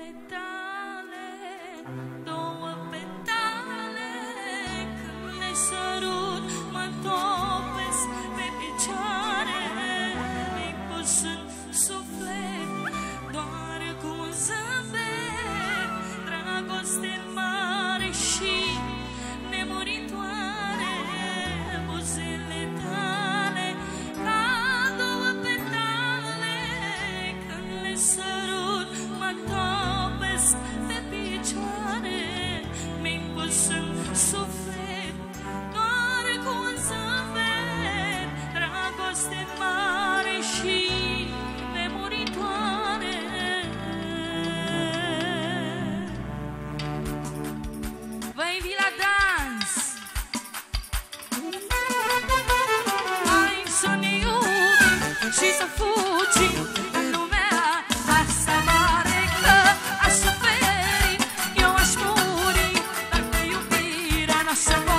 petale, două petale, când le sărut mă topesc pe picioare, mi-ai pus în suflet doar cu un zâmbet, dragoste mare și nemuritoare, buzele tale ca două petale, când le sărut mă topesc pe picioare, mi-ai pus în suflet doar cu un zâmbet, dragoste mare și nemuritoare. Vă invit la dans. Hai să ne iubim și să fugim în lumea asta mare, că aș suferi, eu aș muri, dacă iubirea noastră